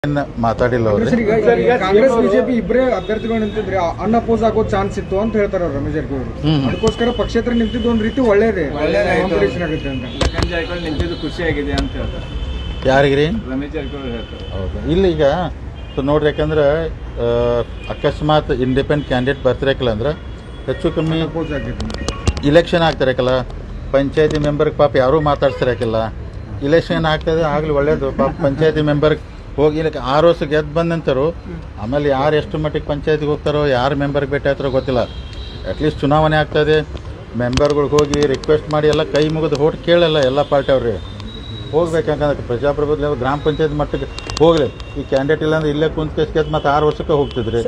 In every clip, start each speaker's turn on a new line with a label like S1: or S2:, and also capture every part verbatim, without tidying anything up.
S1: ಮಾತಾಡಿಲ್ಲ ಅವರು
S2: ಕಾಂಗ್ರೆಸ್ ಬಿಜೆಪಿ ಇಬ್ಬರೇ ಅಭ್ಯರ್ಥಿಗಳು ನಿಂತಿದ್ರೆ ಅನ್ಅಪೋಸ್ ಆಗೋ ಚಾನ್ಸ್ ಇತ್ತು ಅಂತ ಹೇಳ್ತಾರೆ ಅವರು ರಮೇಶ್ ಜಾರಕಿಹೊಳಿ. ಅದಕ್ಕೋಸ್ಕರ ಪಕ್ಷೇತರ ನಿಂತಿದ್ದು ಒಂದ್ ರೀತಿ ಒಳ್ಳೇದೇ ಕಾಂಪಿಟೇಷನ್ ಆಗುತ್ತೆ ಅಂತ.
S3: ಲಖನ್ ಜಾರಕಿಹೊಳಿ ನಿಂತಿದ್ದು ಖುಷಿಯಾಗಿದೆ ಅಂತ ಹೇಳ್ತಾರೆ.
S1: ಯಾರಿಗ್ರಿ?
S3: ರಮೇಶ್ ಜಾರಕಿಹೊಳಿ ಹೇಳ್ತಾರೆ.
S1: ಹೌದು. ಇಲ್ಲ ಈಗ ಸೊ ನೋಡ್ರಿ, ಯಾಕಂದ್ರೆ ಅಕಸ್ಮಾತ್ ಇಂಡಿಪೆಂಡೆಂಟ್ ಕ್ಯಾಂಡಿಡೇಟ್ ಬರ್ತಿರಕಲ್ಲ ಅಂದ್ರೆ ಹೆಚ್ಚು ಕಮ್ಮಿ
S2: ಅಪೋಸ್ ಆಗಿತ್ತು.
S1: ಇಲೆಕ್ಷನ್ ಆಗ್ತಿರಕಲ್ಲ, ಪಂಚಾಯತಿ ಮೆಂಬರ್ಗೆ ಪಾಪ ಯಾರೂ ಮಾತಾಡ್ಸಿರಕಿಲ್ಲ. ಇಲೆಕ್ಷನ್ ಆಗ್ತದೆ ಆಗಲಿ ಒಳ್ಳೇದು. ಪಾಪ ಪಂಚಾಯತಿ ಮೆಂಬರ್ಗೆ ಹೋಗಿ ಇಲ್ಲಕ್ಕೆ ಆರು ವರ್ಷ ಗೆದ್ದು ಬಂದಂತಾರು. ಆಮೇಲೆ ಯಾರು ಎಷ್ಟು ಮಟ್ಟಿಗೆ ಪಂಚಾಯತಿಗೆ ಹೋಗ್ತಾರೋ, ಯಾರು ಮೆಂಬರ್ಗೆ ಭೇಟಿ ಆಗ್ತಾರೋ ಗೊತ್ತಿಲ್ಲ. ಅಟ್ಲೀಸ್ಟ್ ಚುನಾವಣೆ ಆಗ್ತದೆ, ಮೆಂಬರ್ಗಳಿಗೆ ಹೋಗಿ ರಿಕ್ವೆಸ್ಟ್ ಮಾಡಿ ಎಲ್ಲ ಕೈ ಮುಗಿದು ಓಟ್ ಕೇಳಲ್ಲ ಎಲ್ಲ ಪಾರ್ಟಿ ಅವ್ರಿಗೆ ಹೋಗ್ಬೇಕಂದ್ರೆ ಪ್ರಜಾಪ್ರಭುತ್ವ ಗ್ರಾಮ ಪಂಚಾಯತ್ ಮಟ್ಟಕ್ಕೆ ಹೋಗ್ಲಿ. ಈ ಕ್ಯಾಂಡಿಡೇಟ್ ಇಲ್ಲ ಅಂದ್ರೆ ಇಲ್ಲೇ ಕುಂತ ಕೇಸ್ ಗೆದ್ದು ಮತ್ತೆ ಆರು ವರ್ಷಕ್ಕೆ ಹೋಗ್ತಿದ್ರಿ.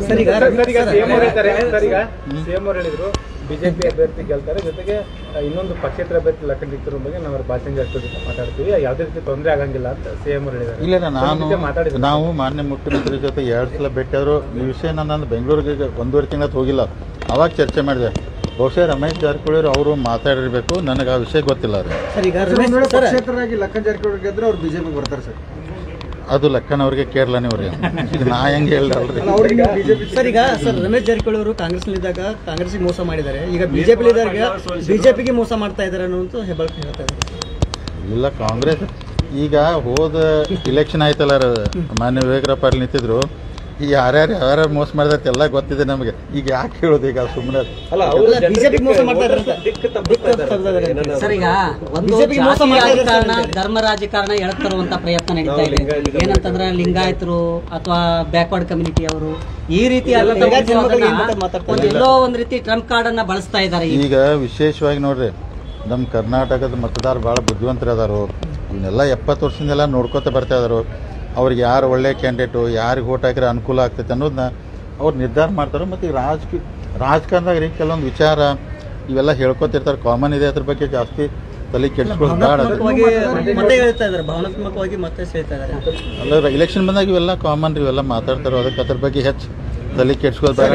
S4: ಬಿಜೆಪಿ ಅಭ್ಯರ್ಥಿ ಗೆಲ್ತಾರೆ, ಜೊತೆಗೆ ಇನ್ನೊಂದು ಪಕ್ಷೇತರ ಅಭ್ಯರ್ಥಿ ಲಖನ್ ಜಾರಕಿಹೊಳಿ ಬಗ್ಗೆ ನಾವು ಭಾಷಣ ಜಾರಕಿಹೊಳಿ ಮಾತಾಡ್ತೀವಿ, ಯಾವುದೇ ರೀತಿ ತೊಂದರೆ ಆಗಂಗಿಲ್ಲ ಅಂತ ಸಿಎಂ ಅವರು ಹೇಳಿದ್ದಾರೆ.
S1: ಇಲ್ಲ, ನಾನು ನಾವು ಮಾನ್ಯ ಮುಖ್ಯಮಂತ್ರಿ ಜೊತೆ ಎರಡು ಸಲ ಭೇಟಿಯಾದ್ರು. ಈ ವಿಷಯ ನಾನು ಬೆಂಗಳೂರಿಗೆ ಒಂದೂವರೆ ತಿಂಗಳ ಹೋಗಿಲ್ಲ, ಅವಾಗ ಚರ್ಚೆ ಮಾಡಿದೆ. ಬಹುಶಃ ರಮೇಶ್ ಜಾರಕಿಹೊಳಿ ಅವರು ಮಾತಾಡಿರ್ಬೇಕು, ನನಗೆ ಆ ವಿಷಯ ಗೊತ್ತಿಲ್ಲ.
S2: ಪಕ್ಷೇತರಾಗಿ ಲಖನ್ ಜಾರಕಿಹೊಳಿ ಗೆದ್ರೆ ಅವ್ರು ಬಿಜೆಪಿ ಬರ್ತಾರೆ ಸರ್.
S1: ಅದು ಲಕ್ಕನ್ ಅವ್ರಿಗೆ ಕೇರಳನೇ ಅವ್ರಿಗೆ, ಈಗ ನಾ ಹೆಂಗೆ ಹೇಳ್ದಲ್ರಿ.
S5: ಸರ್ ಈಗ ಸರ್ ರಮೇಶ್ ಜಾರಕಿಹೊಳಿ ಅವರು ಕಾಂಗ್ರೆಸ್ನಲ್ಲಿದ್ದಾಗ ಕಾಂಗ್ರೆಸ್ಗೆ ಮೋಸ ಮಾಡಿದ್ದಾರೆ, ಈಗ ಬಿಜೆಪಿಲಿದ್ದಾಗ ಬಿಜೆಪಿಗೆ ಮೋಸ ಮಾಡ್ತಾ ಇದ್ದಾರೆ ಅನ್ನೋದು ಹೆಬ್ಬಾಳ್ಕೆ ಹೇಳ್ತಾ ಇದ್ದಾರೆ.
S1: ಇಲ್ಲ, ಕಾಂಗ್ರೆಸ್ ಈಗ ಹೋದ ಇಲೆಕ್ಷನ್ ಆಯ್ತಲ್ಲ, ಮಾನ್ಯ ವಿವೇಕರಾವ್ ಪಾಟೀಲ್ ನಿಂತಿದ್ರು. ಈ ಯಾರ್ಯಾರು ಯಾರ್ಯಾರು ಮೋಸ ಮಾಡಿದತ್ತೆ ಎಲ್ಲ ಗೊತ್ತಿದೆ ನಮಗೆ. ಈಗ ಯಾಕೆ ಹೇಳೋದು, ಈಗ ಸುಮ್ಮನೆ
S5: ಬಿಜೆಪಿಗೆ ಮೋಸ ಮಾಡ್ತಾ ಇದ್ದಾರೆ
S6: ಸರ್. ಈಗ ಒಂದು ರಾಜಕಾರಣ ಧರ್ಮ ರಾಜಕಾರಣ ಎಳಕ್ ತರುವಂತ ಪ್ರಯತ್ನ ನಡೀತಾ ಇದೆ. ಏನಂತಂದ್ರೆ ಲಿಂಗಾಯತರು ಅಥವಾ ಬ್ಯಾಕ್ವರ್ಡ್ ಕಮ್ಯುನಿಟಿ ಅವರು ಈ ರೀತಿ ಎಲ್ಲೋ ಒಂದ್ ರೀತಿ ಟ್ರಂಪ್ ಕಾರ್ಡ್ ಅನ್ನ ಬಳಸ್ತಾ ಇದ್ದಾರೆ.
S1: ಈಗ ವಿಶೇಷವಾಗಿ ನೋಡ್ರಿ, ನಮ್ಮ ಕರ್ನಾಟಕದ ಮತದಾರ ಭಾಳ ಬುದ್ಧಿವಂತರ ಅದಾರು. ಇವನ್ನೆಲ್ಲ ಎಪ್ಪತ್ತು ವರ್ಷದಿಂದೆಲ್ಲ ನೋಡ್ಕೊತ ಬರ್ತಾ ಇದಾರು. ಅವ್ರಿಗೆ ಯಾರು ಒಳ್ಳೆ ಕ್ಯಾಂಡಿಡೇಟು, ಯಾರಿಗೆ ಓಟ್ ಹಾಕಿದ್ರೆ ಅನುಕೂಲ ಆಗ್ತೈತೆ ಅನ್ನೋದನ್ನ ಅವ್ರು ನಿರ್ಧಾರ ಮಾಡ್ತಾರೆ. ಮತ್ತು ಈ ರಾಜಕೀಯ ರಾಜಕಾರಣದಾಗ ರೀ ಕೆಲವೊಂದು ವಿಚಾರ ಇವೆಲ್ಲ ಹೇಳ್ಕೊತಿರ್ತಾರೆ, ಕಾಮನ್ ಇದೆ. ಅದ್ರ ಬಗ್ಗೆ ಜಾಸ್ತಿ ತಲೆ ಕೆಡಿಸ್ಕೊಳ್ಳೋದು ಬೇಡ.
S5: ಭಾವನಾತ್ಮಕವಾಗಿ ಮತ್ತೆ ಹೇಳ್ತಾ ಇದ್ದಾರೆ.
S1: ಅಲ್ಲ, ಇಲೆಕ್ಷನ್ ಬಂದಾಗ ಇವೆಲ್ಲ ಕಾಮನ್ ರೀ, ಇವೆಲ್ಲ ಮಾತಾಡ್ತಾರೆ. ಅದಕ್ಕೆ ಅದ್ರ ಬಗ್ಗೆ ಹೆಚ್ಚು ತಲೆ ಕೆಡಿಸ್ಕೊಳ್ಳೋದು ಬೇಡ.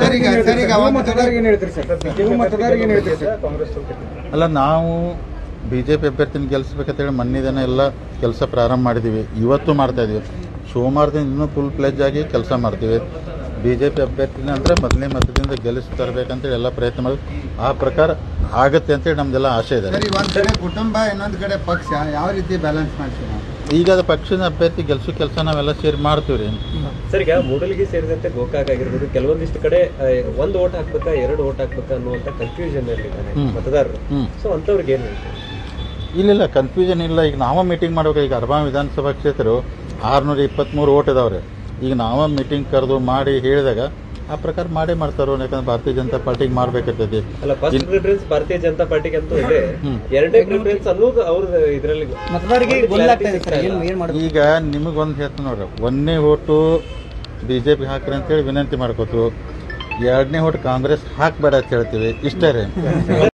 S1: ಅಲ್ಲ, ನಾವು ಬಿ ಜೆ ಪಿ ಅಭ್ಯರ್ಥಿನ ಗೆಲ್ಲಿಸ್ಬೇಕಂತೇಳಿ ಮೊನ್ನೆ ದಿನ ಎಲ್ಲ ಕೆಲಸ ಪ್ರಾರಂಭ ಮಾಡಿದ್ದೀವಿ, ಇವತ್ತು ಮಾಡ್ತಾಯಿದ್ದೀವಿ. ಸೋಮವಾರದಿಂದ ಇನ್ನೂ ಫುಲ್ ಪ್ಲೇಜ್ ಆಗಿ ಕೆಲಸ ಮಾಡ್ತೀವಿ. ಬಿ ಜೆ ಪಿ ಅಭ್ಯರ್ಥಿನ ಅಂದರೆ ಮೊದಲನೇ ಮತದಿಂದ ಗೆಲ್ಲಿಸಿ ತರಬೇಕಂತೇಳಿ ಎಲ್ಲ ಪ್ರಯತ್ನ ಮಾಡಿ ಆ ಪ್ರಕಾರ ಆಗುತ್ತೆ ಅಂತೇಳಿ ನಮ್ದೆಲ್ಲ ಆಸೆ ಇದೆ.
S2: ಒಂದು ಕಡೆ ಕುಟುಂಬ, ಇನ್ನೊಂದು ಕಡೆ ಪಕ್ಷ, ಯಾವ ರೀತಿ ಬ್ಯಾಲೆನ್ಸ್ ಮಾಡ್ತೀವಿ ನಾವು?
S1: ಈಗ ಅದು ಪಕ್ಷದ ಅಭ್ಯರ್ಥಿ ಗೆಲ್ಸೋ ಕೆಲಸ ನಾವೆಲ್ಲ ಸೇರಿ ಮಾಡ್ತೀವಿ ರೀ.
S4: ಸರ್, ಈಗ ಮೂಡಲ್ಗಿ ಸೇರಿದಂತೆ ಗೋಕಾಕ್ ಆಗಿರ್ಬೋದು, ಕೆಲವೊಂದಿಷ್ಟು ಕಡೆ ಒಂದು ಓಟ್ ಹಾಕ್ಬೇಕಾ ಎರಡು ಓಟ್ ಹಾಕ್ಬೇಕಾ ಅನ್ನುವಂಥ ಕನ್ಫ್ಯೂಷನ್ ಇದ್ದಾರೆ ಮತದಾರರು. ಸೊ ಅಂಥವ್ರಿಗೆ ಏನು ಹೇಳ್ತೀವಿ?
S1: ಇಲ್ಲ, ಕನ್ಫ್ಯೂಷನ್ ಇಲ್ಲ. ಈಗ ನಾವೇ ಮೀಟಿಂಗ್ ಮಾಡ್ಬೇಕು. ಈಗ ಅರ್ಬಾ ವಿಧಾನಸಭಾ ಕ್ಷೇತ್ರ ಆರುನೂರ ಇಪ್ಪತ್ತ್ಮೂರು ಓಟ್ ಇದಾವ್ರೆ. ಈಗ ನಾವೇ ಮೀಟಿಂಗ್ ಕರೆದು ಮಾಡಿ ಹೇಳಿದಾಗ ಆ ಪ್ರಕಾರ ಮಾಡೇ ಮಾಡ್ತಾರೋ. ಯಾಕಂದ್ರೆ ಭಾರತೀಯ ಜನತಾ ಪಾರ್ಟಿಗೆ ಮಾಡ್ಬೇಕಾಗ್ತದೆ.
S4: ಅಲ್ಲ, ಫಸ್ಟ್ ಪ್ರಿಫರೆನ್ಸ್ ಭಾರತೀಯ ಜನತಾ ಪಾರ್ಟಿಗೆ ಅಂತೂ ಇದೆ, ಎರಡನೇ ಪ್ರಿಫರೆನ್ಸ್ ಅನ್ನೋದು ಅವ್ರ ಇದರಲ್ಲಿ
S1: ಈಗ ನಿಮಗೊಂದು ಹೇಳ್ತೀನಿ ನೋಡ್ರಿ, ಒಂದನೇ ಓಟು ಬಿ ಜೆ ಪಿ ಹಾಕ್ರಿ ಅಂತೇಳಿ ವಿನಂತಿ ಮಾಡ್ಕೋತು, ಎರಡನೇ ಓಟ್ ಕಾಂಗ್ರೆಸ್ ಹಾಕಬೇಡ ಅಂತ ಹೇಳ್ತೀವಿ. ಇಷ್ಟೇ ರೀ.